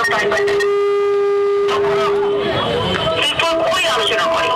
খুবই আলোচনা করে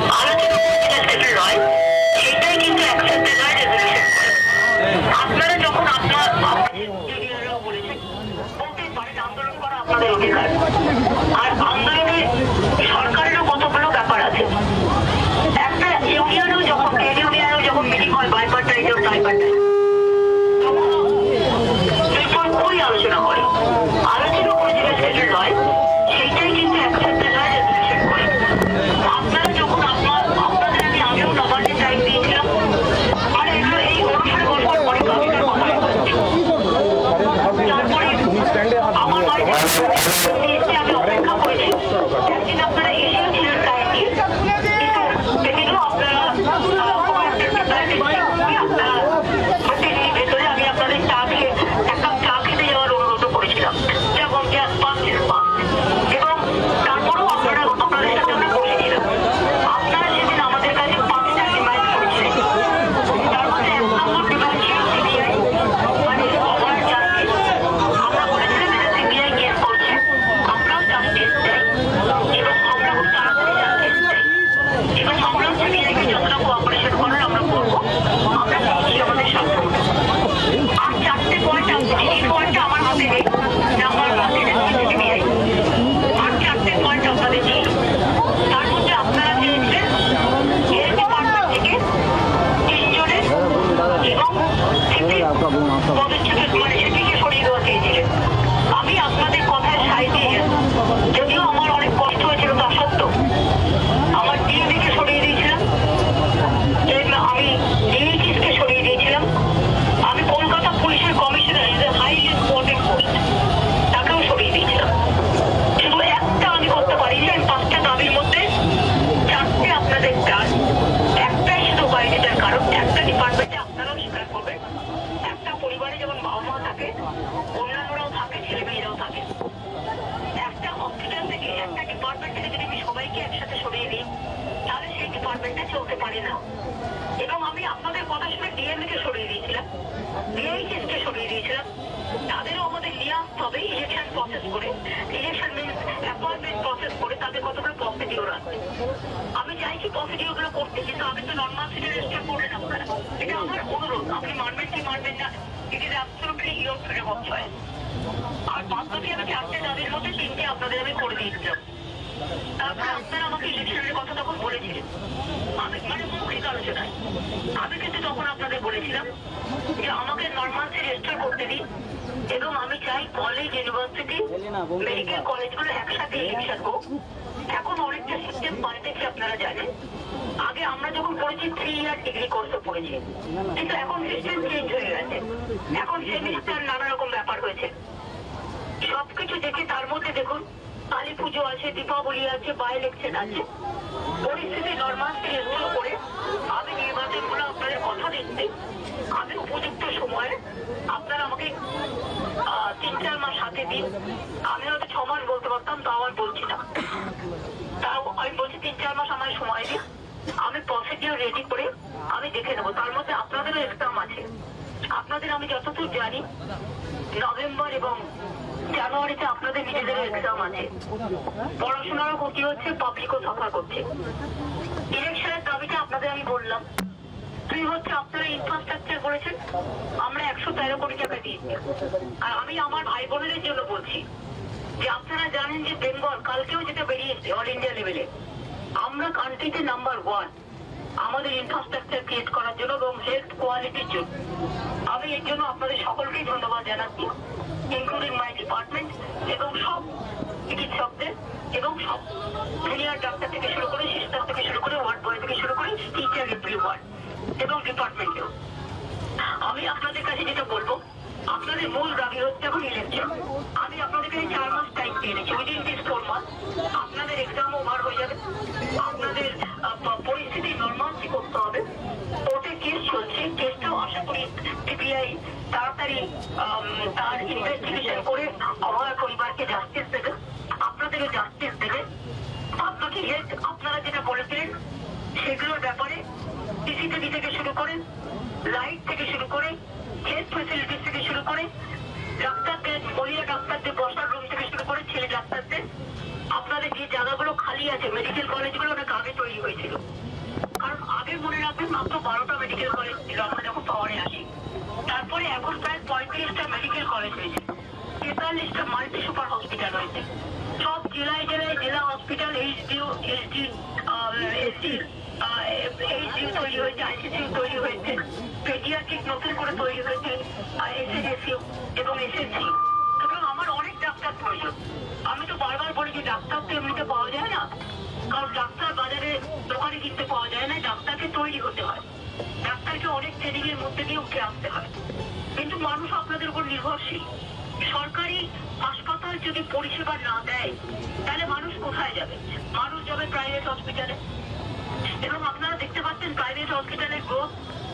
হয় সেটাই কিন্তু অ্যাকসেপ্টেড হয় রেজলিউশন করে। আপনারা যখন আপনার বলেছেন বলতেই পারেন আন্দোলন করা আপনাদের অধিকার, আর আন্দোলনে সরকারেরও কতগুলো ব্যাপার আছে। একটা ইউনিয়নেও যখন ট্রেড ইউনিয়নেও যখন মিটিং হয় বাইপার্টাইট ও ট্রাইপার্টাইট, তখন খুবই আলোচনা করে যেটা সেটেলড হয় সেইটাই কিন্তু অ্যাকসেপ্টেড হয় রেজলিউশন করে। আপনারা যখন আপনাদের আমি আগেও নবান্নে টাইম দিয়েছিলাম, আর এগুলো এই অনুষ্ঠানে বলবার পরে কমিটির কথা তারপরে আমার বাড়িতে আমি অপেক্ষা করেছি একদিন আপনারা এসেছিলেন টাইম দিয়ে, কিন্তু আপনারা ভেতরে আমি আপনাদের চা দিয়ে এক কাপ চা খেতে যাওয়ার অনুরোধ করেছিলাম, যেমন গ্যাস পাচ্ছেন এবং তারপরেও আপনাদের সাথে আমরা বসেছিলাম। আপনারা সেদিন আমাদের কাছে 5টা ডিমান্ড করেছিলেন, তার মধ্যে 1 নম্বর ডিমান্ড ছিল সিবিআই, মানে ওভার জাস্টিস। আমরা বলেছিলাম এটা সিবিআই কেস করছে, আমরাও জাস্টিস চাই এবং আমরা খুব তাড়াতাড়ি জাস্টিস চাই এবং আমরাও সিবিআইকে যতটা কোঅপারেশন করার আমরা করবো। আমরা বলছি আমাদের সাথে আর 4টে পয়েন্ট আছে, এই পয়েন্টটা আমার হাতে নেই, আমার হাতে নেই সিবিআই, আর 4টে পয়েন্ট আপনাদের ছিল। তার মধ্যে আপনারা চেয়েছিলেন হেলথ ডিপার্টমেন্ট থেকে 3 জনের এবং পদচ্ছেদ মানে সেটিকে সরিয়ে দেওয়া চেয়েছিলেন। আমি আপনাদের কথায় সায় দিয়ে যদিও আমার অনেক কষ্ট হয়েছিল, তা সত্ত্বেও আমার ডিএমকে সরিয়ে দিয়েছিলাম, আমি ডিএইচএসকে সরিয়ে দিয়েছিলাম, আমি কলকাতা পুলিশের commissioner is a highly important post, তাকেও সরিয়ে দিয়েছিলাম। শুধু একটা আমি করতে পারি যে 5টা দাবির মধ্যে 4টে আপনাদের ডান, একটাই শুধু বাইরে যার কারণ একটা ডিপার্টমেন্টে আপনারাও স্বীকার করবেন, একটা পরিবারে যেমন বাবা মা থাকে, অন্যান্যরাও থাকে, ছেলে মেয়েরাও থাকে। একটা হসপিটাল থেকে একটা ডিপার্টমেন্ট থেকে যদি আমি সবাইকে একসাথে সরিয়ে দিই তাহলে সেই ডিপার্টমেন্টটা চলতে পারে না। এবং আমি আপনাদের কথা শুনে ডিএমকে সরিয়ে দিয়েছিলাম, ডিএইচএসকে সরিয়ে দিয়েছিলাম, তাদেরও আমাদের নিয়ে আসতে হবে ইলেকশন প্রসেস করে, ইলেকশন মিনস অ্যাপয়েন্টমেন্ট প্রসেস করে তাদের কতগুলো প্রসিডিওর আছে। আমি চাইছি প্রসিডিওরগুলো করতে, কিন্তু আমি তো নর্মাল সিটি রেজিস্টার করলেন আপনারা, এটা আমার অনুরোধ, আপনি মানবেন কি মানবেন না, it is absolutely your freedom of choice. আর বাস্তবে আমি 4টে দাবির মধ্যে 3টে আপনাদের আমি করে দিয়েছিলাম। তারপরে আপনারা আমাকে ইলেকশনের কথা তখন বলেছিলেন, আমি মানে মৌখিক আলোচনায় আমি কিন্তু তখন আপনাদের বলেছিলাম যে আমাকে নর্মালসে রেজিস্টার করতে দিন এবং আমি চাই কলেজ, ইউনিভার্সিটি, মেডিকেল কলেজগুলো একসাথে ইলেকশন হোক। এখন অনেকটা সিস্টেম পাল্টেছে আপনারা জানেন, আগে আমরা যখন পড়েছি 3 ইয়ার ডিগ্রি কোর্সে পড়েছি, কিন্তু এখন সিস্টেম চেঞ্জ হয়ে গেছে, এখন সেমিস্টার নানা রকম ব্যাপার হয়েছে। সবকিছু দেখে তার মধ্যে দেখুন কালী পুজো আছে, দীপাবলি আছে, বাই ইলেকশন আছে, পরিস্থিতি নর্মাল থেকে শুরু করে আমি নির্বাচনগুলো আপনাদের কথা দিচ্ছি, আমি উপযুক্ত সময়ে আপনারা আমাকে 3-4 মাস হাতে দিন। আমি হয়তো 6 মাস বলতে পারতাম, তাও আর বলছি না, তাও আমি বলছি 3-4 মাস আমার সময় দিন, আমি প্রসিডিওর রেডি করে আমি দেখে নেবো। তার মধ্যে আপনাদেরও এক্সাম আছে, আপনাদের আমি যতদূর জানি নভেম্বর এবং জানুয়ারিতে আপনাদের নিজেদের এক্সাম আছে, পড়াশোনারও ক্ষতি হচ্ছে, পাবলিকও সাফার করছে। ইলেকশনের দাবিটা আপনাদের আমি বললাম, তুই হচ্ছে আপনারা ইনফ্রাস্ট্রাকচার বলেছেন, আমরা 113 কোটি টাকা দিয়েছি। আর আমি আমার ভাই বোনেদের জন্য বলছি যে আপনারা জানেন যে বেঙ্গল কালকেও যেটা বেরিয়েছে অল ইন্ডিয়া লেভেলে, আমরা কান্ট্রিতে নাম্বার 1 আমাদের ইনফ্রাস্ট্রাকচার ক্রিয়েট করার জন্য এবং হেলথ কোয়ালিটির জন্য। আমি এর জন্য আপনাদের সকলকেই ধন্যবাদ জানাচ্ছি, ইনক্লুডিং মাই ডিপার্টমেন্ট এবং সব চিকিৎসকদের এবং সব সিনিয়র ডাক্তার থেকে শুরু করে, সিস্টার থেকে শুরু করে, ওয়ার্ড বয় থেকে শুরু করে, টিচার, এভরি ওয়ার্ড এবং ডিপার্টমেন্টেও। আমি আপনাদের কাছে যেটা বলবো, আপনাদের মূল দাবি হচ্ছে এখন ইলেকশন। আমি আপনাদের কাছে 4 মাস টাইম দিয়ে দিচ্ছি, উইদিন দিস 4 মাস আপনাদের এক্সাম ওভার হয়ে যাবে, আপনাদের পরিস্থিতি নর্মালসি করতে হবে। কোর্টে কেস চলছে, কেসটাও আশা করি সিবিআই তাড়াতাড়ি তার ইনভেস্টিগেশন করে আমার পরিবারকে জাস্টিস দেবে, আপনাদেরও জাস্টিস দেবে। আপনাকে হেলথ আপনারা যেটা বলেছিলেন সেগুলোর ব্যাপারে সিসিটিভি থেকে শুরু করে, লাইট থেকে শুরু করে, হেলথ ফেসিলিটিস থেকে শুরু করে, ডাক্তারদের, মহিলা ডাক্তারদের বসার রুম থেকে শুরু করে ছেলে ডাক্তারদের, আপনাদের যে জায়গাগুলো খালি আছে মেডিকেল কলেজগুলো অনেক আগে তৈরি হয়েছিল। কারণ আগে মনে রাখবেন মাত্র 12টা মেডিকেল কলেজ ছিল আমরা যখন পাওয়ারে আসি। তারপরে এখন প্রায় 35টা মেডিকেল কলেজ হয়েছে, 43টা মাল্টি সুপার হসপিটাল হয়েছে। সব জেলায় জেলায় জেলা হসপিটাল, এইচডিউ তৈরি হয়েছে, আইসিসিউ তৈরি হয়েছে, পেডিয়াট্রিক নতুন করে তৈরি হয়েছে, এসএসইউ এবং এসএসসি। এবং আমার অনেক ডাক্তার প্রয়োজন। আমি তো বারবার বলি যে ডাক্তার তো এমনিতে পাওয়া যায় না, কারণ ডাক্তার বাজারে দোকানে কিনতে পাওয়া যায় না, ডাক্তারকে তৈরি হতে হয়, ডাক্তারকে অনেক ট্রেনিং এর মধ্যে দিয়ে উঠে আসতে হয়। কিন্তু মানুষ আপনাদের উপর নির্ভরশীল। সরকারি হাসপাতাল যদি পরিষেবা না দেয় তাহলে মানুষ কোথায় যাবে? মানুষ যাবে প্রাইভেট হসপিটালে। এবং আপনারা দেখতে পাচ্ছেন প্রাইভেট হসপিটালের গ্রোথ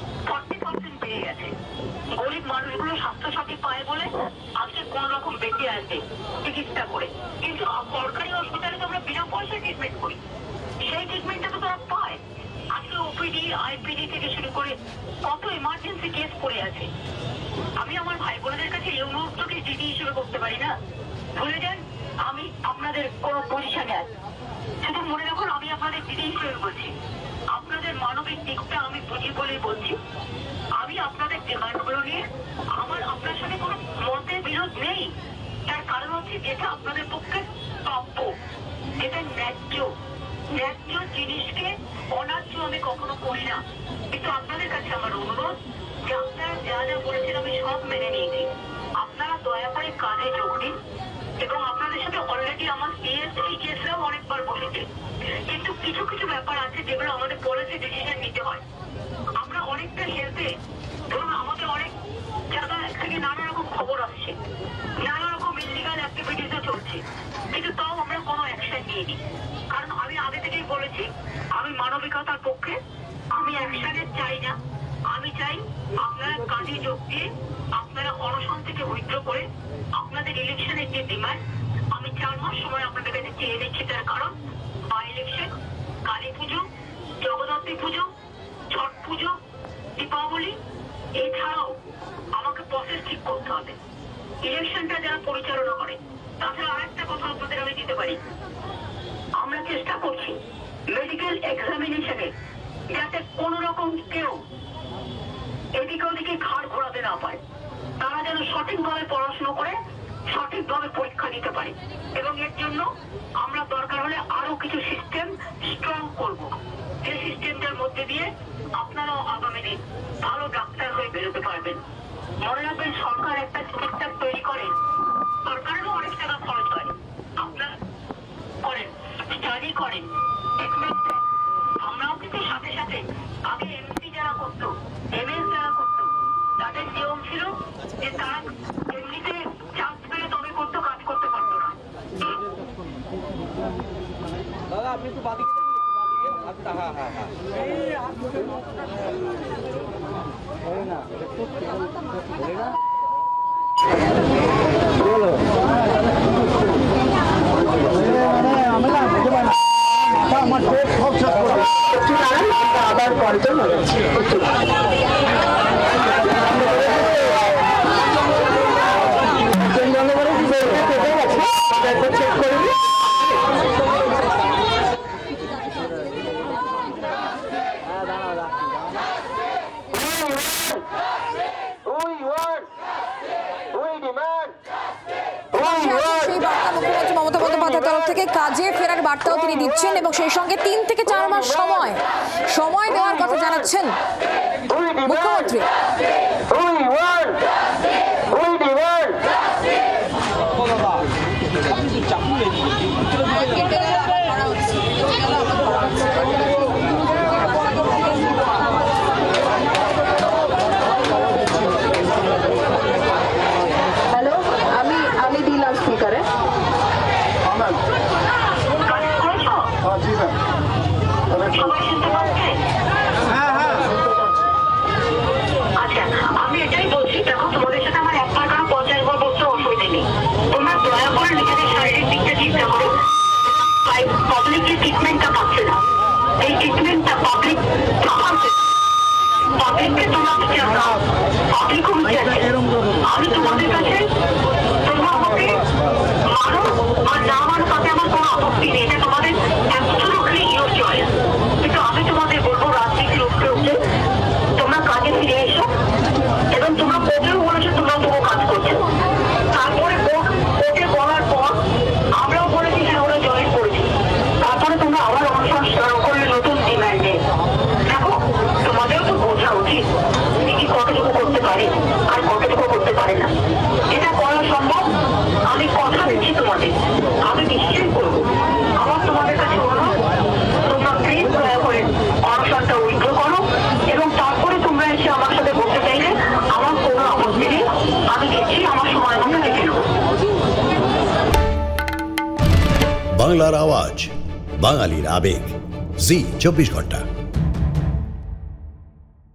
40% বেড়ে গেছে। গরিব মানুষগুলো স্বাস্থ্যসাথী পায় বলে আজকে কোন রকম বেঁচে আসবে চিকিৎসা করে। কিন্তু সরকারি হসপিটালে তো আমরা বিনা পয়সায় ট্রিটমেন্ট করি, সেই ট্রিটমেন্টটা তো তারা পায়। আজকে ওপিডি আইপিডি থেকে শুরু করে কত এমার্জেন্সি কেস পড়ে আছে। আমি আমার ভাই বোনদের কাছে এই অনুরোধটাকে জিডি হিসেবে করতে পারি না, ভুলে যান আমি আপনাদের কোন পজিশনে আছি। শুধু মনে রাখুন আমি আপনাদের জিডি হিসেবে বলছি, আপনাদের মানবিক দিকটা আমি বুঝি বলেই বলছি। আমি আপনাদের ডিমান্ডগুলো নিয়ে আমার আপনার সাথে কোনো মতের বিরোধ নেই। তার কারণ হচ্ছে যেটা আপনাদের পক্ষে প্রাপ্য, যেটা ন্যায্য, ন্যায্য জিনিসকে অন্যায্য আমি কখনো করি না। কিন্তু আপনাদের কাছে আমার অনুরোধ যে আপনারা যা যা বলেছেন আমি সব মেনে নিয়েছি, আপনারা দয়া করে কাজে যোগ দিন। এবং আপনাদের সাথে অলরেডি আমার সিএসরাও অনেকবার বসেছে, কিন্তু কিছু কিছু ব্যাপার আছে যেগুলো আমাদের পলিসি ডিসিশন নিতে হয়। আমরা অনেকটা হেলথে ধরুন আমাদের অনেক জায়গা থেকে নানা রকম খবর আসছে, নানা রকম ইলিগাল অ্যাক্টিভিটিসও চলছে, কিন্তু তাও আমরা কোনো অ্যাকশন নিইনি। কারণ আমি আগে থেকেই বলেছি আমি মানবিকতার পক্ষে, আমি অ্যাকশনের চাই না। আমি চাই আপনারা কাজে যোগ দিয়ে আপনারা অনশন থেকে উইথড্র করে আপনাদের ইলেকশনের যে ডিমান্ড আমি 4 মাস সময় আপনাদের কাছে চেয়ে নিচ্ছি। তার কারণ বাই ইলেকশন, কালী পুজো, জগদ্ধাত্রী পুজো, ছট পুজো, দীপাবলি, এছাড়াও আমাকে প্রসেস ঠিক করতে হবে ইলেকশনটা যারা পরিচালনা করে। তাছাড়া আরেকটা কথা আপনাদের আমি দিতে পারি, আমরা চেষ্টা করছি মেডিকেল এক্সামিনেশনে যাতে কোন রকম কেউ এদিকে ওদিকে ঘাড় ঘোরাতে না পারে, তারা যেন সঠিকভাবে পড়াশোনা করে সঠিকভাবে পরীক্ষা দিতে পারে। এবং এর জন্য আমরা দরকার হলে আরো কিছু সিস্টেম স্ট্রং করব, যে সিস্টেমটার মধ্যে দিয়ে আপনারাও আগামী দিন ভালো ডাক্তার হয়ে বেরোতে পারবেন। মনে রাখবেন সরকার একটা সিস্টেম তৈরি করে, সরকারেরও অনেক টাকা খরচ হয়, আপনারা করেন, স্টাডি করেন, আমরাও কিন্তু সাথে সাথে আগে এমসি যারা করতো, এমএস যারা করতো, তাদের নিয়ম ছিল যে তারা এমনিতে চান্স পেলে তবে করতো, কাজ করতে পারতো না। দাদা আপনি একটু বাদিকে যান, আচ্ছা হ্যাঁ হ্যাঁ হ্যাঁ আমার সব শেষ করবে আবার কলজন চেক করবি। মুখ্যমন্ত্রী মমতা বন্দ্যোপাধ্যায়ের তরফ থেকে কাজে ফেরার বার্তাও তিনি দিচ্ছেন এবং সেই সঙ্গে 3 থেকে 4 মাস সময় দেওয়ার কথা জানাচ্ছেন মুখ্যমন্ত্রী। হ্যালো, আমি দিলাম স্পিকারে। আচ্ছা, আমি পারে আর কতটুকু করতে পারে না, এটা করা সম্ভব। আমি কথা দিচ্ছি তোমাদের, আমি নিশ্চয়ই করবো। আমার তোমাদের কাছে অনুরোধ, তোমরা প্লিজ দয়া করে অনশনটা উইথড্র করো এবং তারপরে তোমরা এসে আমার সাথে বলতে চাইলে আমার কোনো আপত্তি নেই। আমি দিচ্ছি, আমার সময় মতো দেখে নেবো। বাংলার আওয়াজ, বাঙালির আবেগ, জি 24 ঘন্টা।